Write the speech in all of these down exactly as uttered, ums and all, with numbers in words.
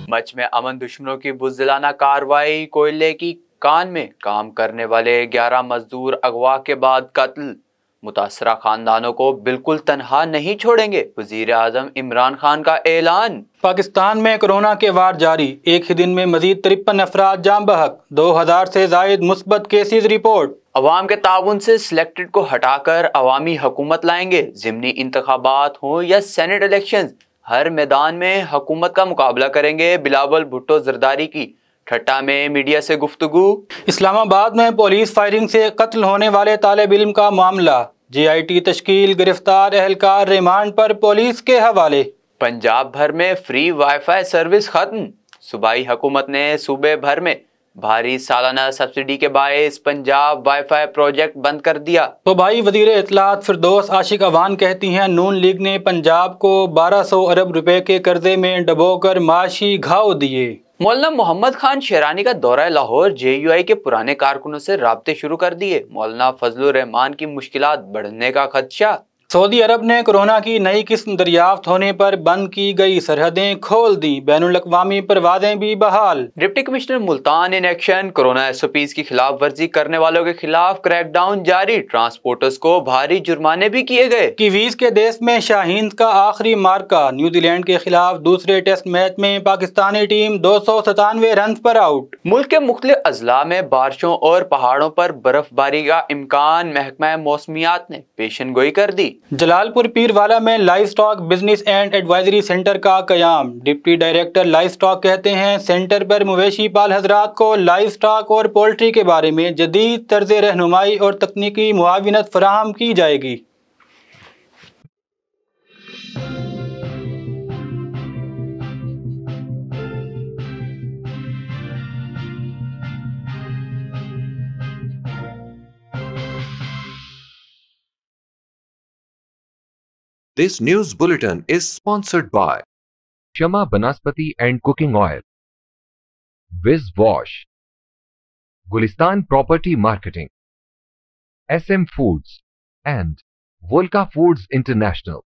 Much में अमन दुश्मनों की बुज़दिलाना कार्रवाई। कोयले की कान में काम करने वाले ग्यारह मजदूर अगवा के बाद कत्ल। मुतासरा खानदानों को बिल्कुल तनहा नहीं छोड़ेंगे, वजीर आजम इमरान खान का ऐलान। पाकिस्तान में कोरोना के वार जारी, एक ही दिन में मजीद तिरपन अफराद जाम बहक, दो हजार से जायद मुस्बत केसेज रिपोर्ट। अवाम के ताउन से सिलेक्टेड को हटाकर अवामी हुकूमत लाएंगे। ज़िमनी इंतखाबात हों या सेनेट इलेक्शन, हर मैदान में हुकूमत का मुकाबला करेंगे। बिलावल भुट्टो जरदारी की ठट्टा में मीडिया से गुफ्तगू। इस्लामाबाद में पुलिस फायरिंग से कत्ल होने वाले तालिब इल्म का मामला, जे आई टी तश्कील, गिरफ्तार एहलकार रिमांड पर पुलिस के हवाले। पंजाब भर में फ्री वाईफाई सर्विस खत्म, सूबाई हुकूमत ने सूबे भर में भारी सालाना सब्सिडी के बायस पंजाब वाईफाई प्रोजेक्ट बंद कर दिया। तो भाई वजीर इत्तलात फिरदौस आशिक अवान कहती हैं, नून लीग ने पंजाब को बारह सौ अरब रुपए के कर्जे में डबोकर माशी घाव दिए। मौलाना मोहम्मद खान शेरानी का दौरा लाहौर, जे यू आई के पुराने कारकुनों से राब्ते शुरू कर दिए। मौलाना फजलुर रहमान की मुश्किलात बढ़ने का खदशा। सऊदी अरब ने कोरोना की नई किस्म दरियाफ्त होने पर बंद की गई सरहदें खोल दी, बैनुल अक़वामी परवाजें भी बहाल। Deputy commissioner Multan in action, corona S O Ps की खिलाफ वर्जी करने वालों के खिलाफ क्रैकडाउन जारी, ट्रांसपोर्टर्स को भारी जुर्माने भी किए गए। कीवीज के देश में शाहीन का आखिरी मार्का, न्यूजीलैंड के खिलाफ दूसरे टेस्ट मैच में पाकिस्तानी टीम दो सौ सतानवे रन पर आउट। मुल्क के मुख्तलिफ अजला में बारिशों और पहाड़ों पर बर्फबारी का इम्कान, महकमा मौसमियात ने पेशन गोई कर दी। जलालपुर पीरवाला में live stock business and advisory centre का कयाम, डिप्टी डायरेक्टर लाइव स्टॉक कहते हैं, सेंटर पर मवेशी पाल हजरात को लाइव स्टॉक और पोल्ट्री के बारे में जदीद तर्ज रहनुमाई और तकनीकी मुआविनत फराहम की जाएगी। This news bulletin is sponsored by Shama Banaspati and Cooking Oil, Wiz Wash, Gulistan Property Marketing, S M Foods and Volca Foods International.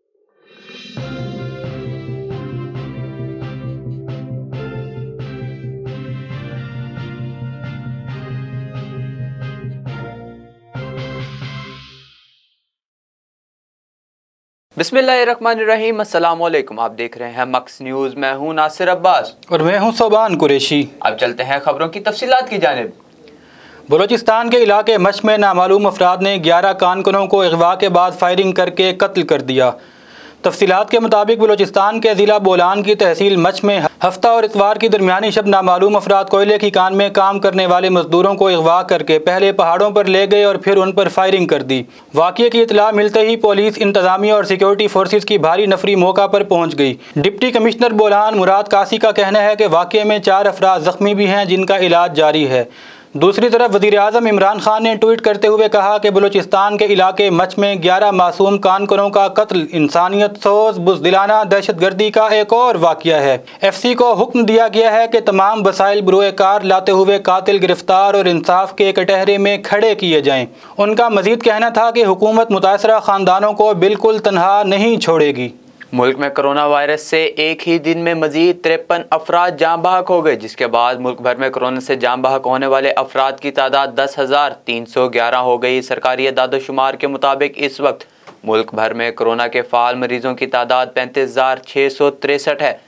बिस्मिल्लाहिर्रहमानिर्रहीम, अस्सलाम वालेकुम। आप देख रहे हैं मक्स न्यूज़। मैं हूं नासिर अब्बास और मैं हूं सोबान कुरैशी। अब चलते हैं खबरों की तफसीलात की जानिब। बलूचिस्तान के इलाके मच में नामालूम अफराद ने ग्यारह कारकुनों को अगवा के बाद फायरिंग करके कत्ल कर दिया। तफसीलात के मुताबिक बलूचिस्तान के ज़िला बोलान की तहसील मच में हफ्ता और इतवार की दरमियानी शब नामालूम अफराद कोयले की कान में काम करने वाले मजदूरों को अगवा करके पहले पहाड़ों पर ले गए और फिर उन पर फायरिंग कर दी। वाक़ये की इतला मिलते ही पुलिस, इंतजामिया और सिक्योरिटी फोर्सेज की भारी नफरी मौका पर पहुँच गई। डिप्टी कमिश्नर बोलान मुराद कासी का कहना है कि वाक़ये में चार अफराद ज़ख्मी भी हैं जिनका इलाज जारी है। दूसरी तरफ वज़ीर आज़म इमरान खान ने ट्वीट करते हुए कहा कि बलूचिस्तान के इलाके मच में ग्यारह मासूम कारकुनों का कत्ल इंसानियत सोज बुज़दिलाना दहशतगर्दी का एक और वाक़या है। एफ सी को हुक्म दिया गया है कि तमाम वसाइल बरोए कार लाते हुए कातिल गिरफ्तार और इंसाफ के कटहरे में खड़े किए जाएँ। उनका मजीद कहना था कि हुकूमत मुतासरा ख़ानदानों को बिल्कुल तनहा नहीं छोड़ेगी। मुल्क में कोरोना वायरस से एक ही दिन में मजीद तिरपन अफराद जाम बहक हो गए, जिसके बाद मुल्क भर में कोरोना से जाम बहक होने वाले अफराद की तादाद दस हज़ार तीन सौ ग्यारह हो गई। सरकारी दादोशुमार के मुताबिक इस वक्त मुल्क भर में कोरोना के फ़ाल मरीजों की तादाद पैंतीस हज़ार छः सौ तिरसठ है,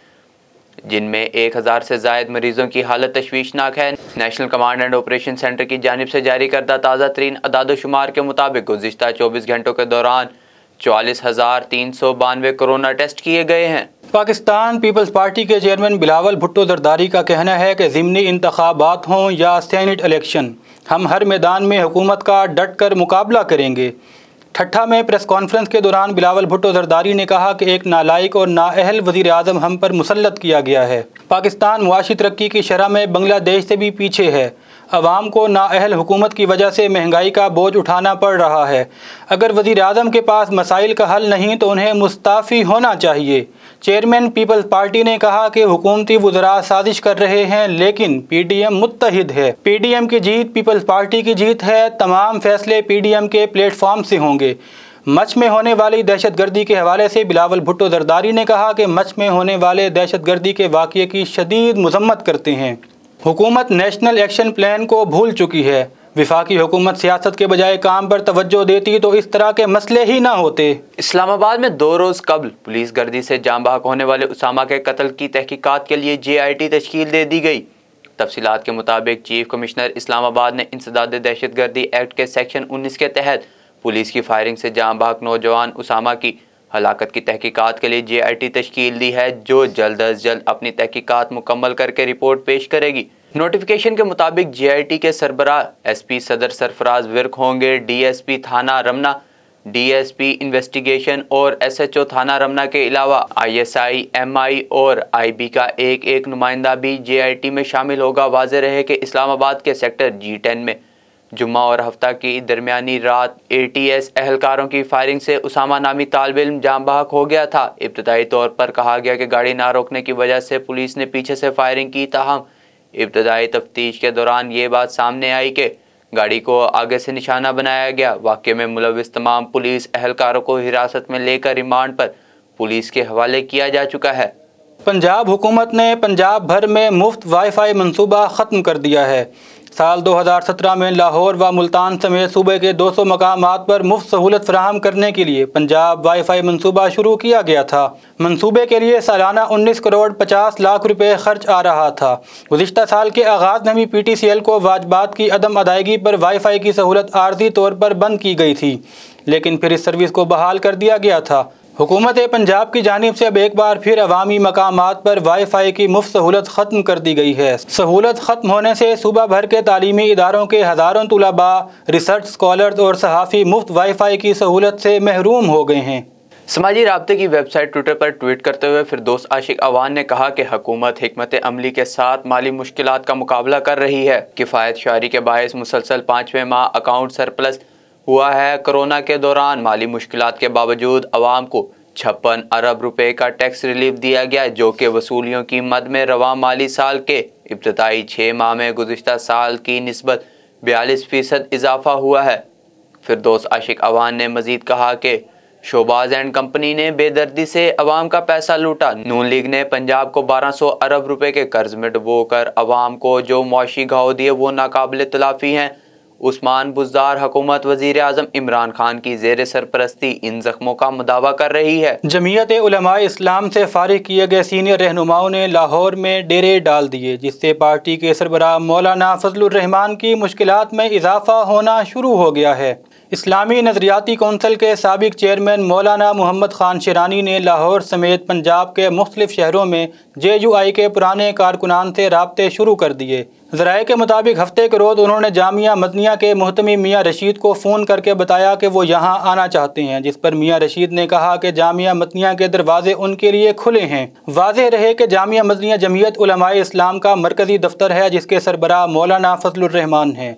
जिनमें एक हज़ार से जायद मरीजों की हालत तशवीशनाक है। National command and operation centre की जानिब से जारी करदा ताज़ा तरीन दादोशुमार के मुताबिक गुज़िश्ता चौबीस घंटों के दौरान चौवालीस हजार तीन सौ बानवे कोरोना टेस्ट किए गए हैं। पाकिस्तान पीपल्स पार्टी के चेयरमैन बिलावल भुट्टो जरदारी का कहना है कि ज़िमनी इंतखाबात हों या सेनेट इलेक्शन, हम हर मैदान में हुकूमत का डट कर मुकाबला करेंगे। ठट्ठा में प्रेस कॉन्फ्रेंस के दौरान बिलावल भुट्टो जरदारी ने कहा कि एक नालायक और नाअहल वज़ीर आज़म हम पर मुसल्लत किया गया है। पाकिस्तान मुआशी तरक्की की शरह में बांग्लादेश से भी पीछे है। अवाम को नाअहल हुकूमत की वजह से महंगाई का बोझ उठाना पड़ रहा है। अगर वज़ीर आज़म के पास मसाइल का हल नहीं तो उन्हें मुस्ताफ़ी होना चाहिए। चेयरमैन पीपल्स पार्टी ने कहा कि हुकूमती वज़रा साजिश कर रहे हैं, लेकिन पी डी एम मुत्तहिद है। पी डी एम की जीत पीपल्स पार्टी की जीत है। तमाम फैसले पी डी एम के प्लेटफॉर्म से होंगे। مچھ میں ہونے والی دہشت گردی کے حوالے سے بلاول بھٹو زرداری نے کہا کہ مچھ میں ہونے والے دہشت گردی کے واقعے کی شدید مذمت کرتے ہیں۔ حکومت نیشنل ایکشن پلان کو بھول چکی ہے۔ وفاقی حکومت سیاست کے بجائے کام پر توجہ دیتی تو اس طرح کے مسئلے ہی نہ ہوتے۔ اسلام آباد میں دو روز قبل پولیس گردی سے جاں بحق ہونے والے اسامہ کے قتل کی تحقیقات کے لیے جے آئی ٹی تشکیل دے دی گئی۔ تفصیلات کے مطابق چیف کمشنر اسلام آباد نے انسداد دہشت گردی ایکٹ کے سیکشن انیس کے تحت پولیس کی فائرنگ سے جاں بحق نوجوان اسامہ کی ہلاکت کی تحقیقات کے لیے جے آئی ٹی تشکیل دی ہے، جو جلد از جلد اپنی تحقیقات مکمل کر کے رپورٹ پیش کرے گی۔ نوٹیفیکیشن کے مطابق جے آئی ٹی کے سربراہ ایس پی صدر سرفراز ورک ہوں گے۔ ڈی ایس پی تھانہ Ramna, D S P investigation اور ایس ایچ او تھانہ رمنا کے علاوہ آئی ایس آئی، ایم آئی اور آئی بی کا ایک ایک نمائندہ بھی جے آئی ٹی میں شامل ہوگا۔ واضح رہے کہ اسلام آباد کے سیکٹر جی ٹین میں جمعہ اور ہفتہ کی درمیانی رات اے ٹی ایس اہلکاروں کی فائرنگ سے اسامہ نامی طالب علم جاں بحق ہو گیا تھا۔ ابتدائی طور پر کہا گیا کہ گاڑی نہ روکنے کی وجہ سے پولیس نے پیچھے سے فائرنگ کی، تاہم ابتدائی تفتیش کے دوران یہ بات سامنے آئی کہ گاڑی کو آگے سے نشانہ بنایا گیا۔ واقعے میں ملوث تمام پولیس اہلکاروں کو حراست میں لے کر ریمانڈ پر پولیس کے حوالے کیا جا چکا ہے۔ پنجاب حکومت نے پنجاب بھر میں مفت وائی فائی منصوبہ ختم کر دیا ہے۔ سال دو ہزار سترہ میں لاہور و ملتان سمیت صوبے کے دو سو مقامات پر مفت سہولت فراہم کرنے کے لیے پنجاب وائی فائی منصوبہ شروع کیا گیا تھا۔ منصوبے کے لیے سالانہ انیس کروڑ پچاس لاکھ روپے خرچ آ رہا تھا۔ گزشتہ سال کے آغاز میں بھی پی ٹی سی ایل کو واجبات کی عدم ادائیگی پر وائی فائی کی سہولت عارضی طور پر بند کی گئی تھی، لیکن پھر اس سروس کو بحال کر دیا گیا تھا۔ حکومت پنجاب کی جانب سے اب ایک بار پھر عوامی مقامات پر وائی فائی کی مفت سہولت ختم کر دی گئی ہے۔ سہولت ختم ہونے سے صوبہ بھر کے تعلیمی اداروں کے ہزاروں طلباء، ریسرچ اسکالرز اور صحافی مفت وائی فائی کی سہولت سے محروم ہو گئے ہیں۔ سماجی رابطے کی ویب سائٹ ٹویٹر پر ٹویٹ کرتے ہوئے فردوس عاشق اوان نے کہا کہ حکومت حکمت عملی کے ساتھ مالی مشکلات کا مقابلہ کر رہی ہے۔ کفایت شعاری کے باعث مسلسل پانچویں ماہ اکاؤنٹ سرپلس ہوا ہے۔ کرونا کے دوران مالی مشکلات کے باوجود عوام کو چھپن ارب روپے کا ٹیکس ریلیف دیا گیا، جو کہ وصولیوں کی مد میں رواں مالی سال کے ابتدائی چھ ماہ میں گزشتہ سال کی نسبت بیالیس فیصد اضافہ ہوا ہے۔ فردوس عاشق اوان نے مزید کہا کہ شوباز اینڈ کمپنی نے بے دردی سے عوام کا پیسہ لوٹا۔ نون لیگ نے پنجاب کو بارہ سو ارب روپے کے قرض میں ڈبو کر عوام کو جو معاشی گھاؤ دیے وہ ناقابل تلافی ہیں۔ عثمان بزدار حکومت وزیر اعظم عمران خان کی زیر سرپرستی ان زخموں کا مداوع کر رہی ہے۔ جمعیت علماء اسلام سے فارغ کیے گئے سینئر رہنماؤں نے لاہور میں ڈیرے ڈال دیے، جس سے پارٹی کے سربراہ مولانا فضل الرحمان کی مشکلات میں اضافہ ہونا شروع ہو گیا ہے۔ اسلامی نظریاتی کونسل کے سابق چیئرمین مولانا محمد خان شیرانی نے لاہور سمیت پنجاب کے مختلف شہروں میں جے یو آئی کے پرانے کارکنان سے رابطے شروع کر دیے۔ ذرائع کے مطابق ہفتے کے روز انہوں نے جامعہ مدنیہ کے محتمی میاں رشید کو فون کر کے بتایا کہ وہ یہاں آنا چاہتے ہیں، جس پر میاں رشید نے کہا کہ جامعہ مدنیہ کے دروازے ان کے لیے کھلے ہیں۔ واضح رہے کہ جامعہ مدنیہ جمعیت علماء اسلام کا مرکزی دفتر ہے، جس کے سربراہ مولانا فضل الرحمان ہیں۔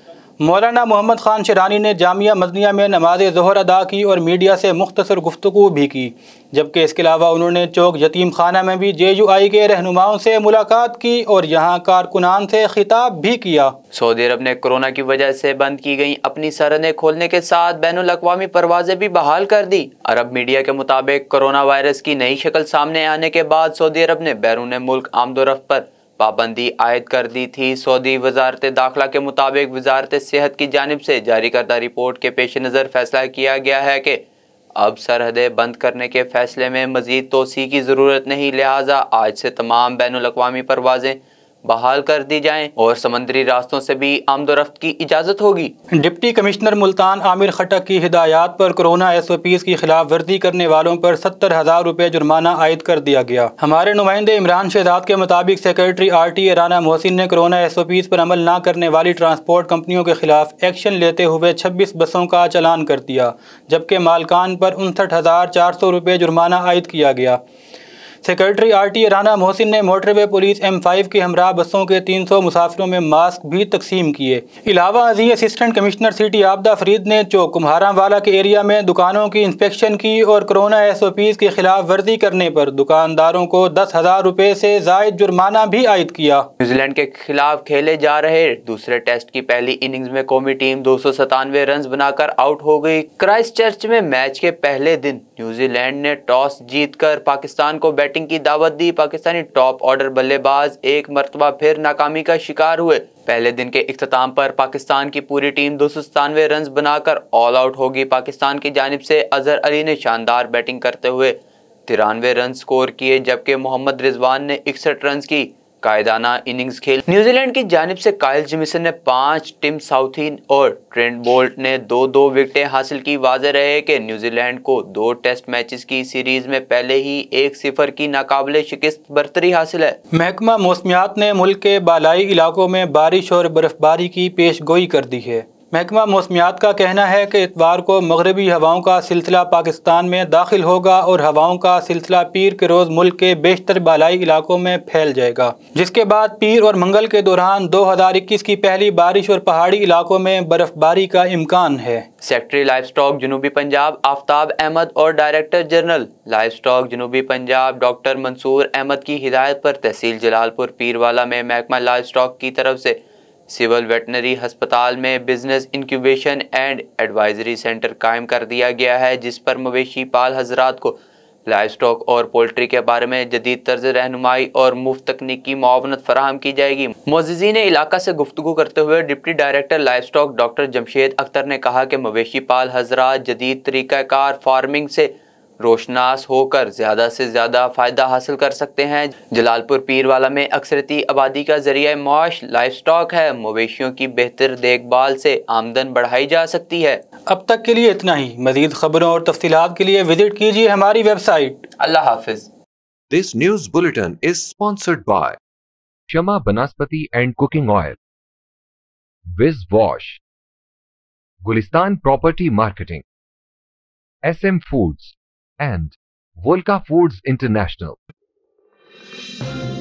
مولانا محمد خان شیرانی نے جامعہ مدنیہ میں نماز ظہر ادا کی اور میڈیا سے مختصر گفتگو بھی کی، جبکہ اس کے علاوہ انہوں نے چوک یتیم خانہ میں بھی جے یو آئی کے رہنماؤں سے ملاقات کی اور یہاں کارکنان سے خطاب بھی کیا۔ سعودی عرب نے کورونا کی وجہ سے بند کی گئی اپنی سرحدیں کھولنے کے ساتھ بین الاقوامی پروازیں بھی بحال کر دی۔ عرب میڈیا کے مطابق کورونا وائرس کی نئی شکل سامنے آنے کے بعد سعودی عرب نے بیرون ملک آمد و رفت پر پابندی عائد کر دی تھی۔ سعودی وزارت داخلہ کے مطابق وزارت صحت کی جانب سے جاری کردہ رپورٹ کے پیش نظر فیصلہ کیا گیا ہے کہ اب سرحدیں بند کرنے کے فیصلے میں مزید توسیع کی ضرورت نہیں، لہٰذا آج سے تمام بین الاقوامی پروازیں بحال کر دی جائیں اور سمندری راستوں سے بھی آمد و رفت کی اجازت ہوگی۔ ڈپٹی کمشنر ملتان عامر خٹک کی ہدایات پر کورونا ایس او پیز کی خلاف ورزی کرنے والوں پر ستر ہزار روپے جرمانہ عائد کر دیا گیا۔ ہمارے نمائندے عمران شہزاد کے مطابق secretary R T A Rana Mohsin نے کورونا ایس او پیز پر عمل نہ کرنے والی ٹرانسپورٹ کمپنیوں کے خلاف ایکشن لیتے ہوئے چھبیس بسوں کا چالان کر دیا، جبکہ مالکان پر انسٹھ ہزار چار سو روپے جرمانہ عائد کیا گیا۔ Secretary R T Rana Mohsin ने मोटरवे पुलिस एम फाइव की हमराह बसों के तीन सौ मुसाफिरों में मास्क भी तकसीम किए। इलावा अजी assistant commissioner city Abida Farid ने चौक कुम्हारावाला के एरिया में दुकानों की इंस्पेक्शन की और कोरोना एस ओ पीज़ की खिलाफ वर्जी करने पर दुकानदारों को दस हजार रुपये से जायद जुर्माना भी आयद किया। न्यूजीलैंड के खिलाफ खेले जा रहे दूसरे टेस्ट की पहली इनिंग्स में कौमी टीम दो सौ सतानवे रन बनाकर आउट हो गई। क्राइस्ट चर्च में मैच के पहले दिन न्यूजीलैंड ने टॉस जीतकर पाकिस्तान को बैटिंग की दावत दी। पाकिस्तानी टॉप ऑर्डर बल्लेबाज एक मरतबा फिर नाकामी का शिकार हुए। पहले दिन के इख्तिताम पर पाकिस्तान की पूरी टीम दो सौ सतानवे रन बनाकर ऑल आउट होगी। पाकिस्तान की जानिब से अजहर अली ने शानदार बैटिंग करते हुए तिरानवे रन स्कोर किए, जबकि मोहम्मद रिजवान ने इकसठ रन की कायदाना इनिंग्स खेली। न्यूजीलैंड की जानिब से काइल जेमिसन ने पाँच, टिम साउथी और ट्रेंट बोल्ट ने दो दो विकेटें हासिल की। वाज़ेह रहे कि न्यूजीलैंड को दो टेस्ट मैचेस की सीरीज में पहले ही एक सिफर की नाकाबिले शिकस्त बरतरी हासिल है। महकमा मौसमियात ने मुल्क के बालाई इलाकों में बारिश और बर्फबारी की पेश गोई कर दी है। महकमा मौसमियात का कहना है कि इतवार को मगरबी हवाओं का सिलसिला पाकिस्तान में दाखिल होगा और हवाओं का सिलसिला पीर के रोज़ मुल्क के बेशतर बालाई इलाकों में फैल जाएगा, जिसके बाद पीर और मंगल के दौरान दो हज़ार इक्कीस की पहली बारिश और पहाड़ी इलाकों में बर्फबारी का इम्कान है। सेक्रेटरी लाइफ स्टॉक जनूबी पंजाब आफ्ताब अहमद और डायरेक्टर जनरल लाइफ स्टॉक जनूबी पंजाब डॉक्टर मंसूर अहमद की हिदायत पर तहसील जलालपुर पीरवाला में महकमा लाइफ स्टॉक की तरफ से सिविल वेटनरी अस्पताल में business incubation and advisory centre कायम कर दिया गया है, जिस पर मवेशी पाल हजरात को लाइफ स्टॉक और पोल्ट्री के बारे में जदीद तर्ज रहनुमाई और मुफ्त तकनीकी मुआवनत फराहम की जाएगी। मुअज़्ज़िज़ीन इलाका से गुफ्तगू करते हुए deputy director livestock doctor Jamshed Akhtar ने कहा कि मवेशी पाल हजरात जदीद तरीक़ाकार फार्मिंग से रोशनास होकर ज़्यादा से ज़्यादा फ़ायदा हासिल कर सकते हैं। जलालपुर पीरवाला में अक्सरती आबादी का ज़रिया माश लाइफ स्टॉक है। मवेशियों की बेहतर देखभाल से आमदन बढ़ाई जा सकती है। अब तक के लिए इतना ही। मज़ीद खबरों और तफसीलात के लिए विजिट कीजिए हमारी वेबसाइट। अल्लाह हाफिज़। This news bulletin is sponsored by Shama Banaspati and Cooking Oil, Wiz Wash, Gulistan Property Marketing, S M Foods and Volca Foods International.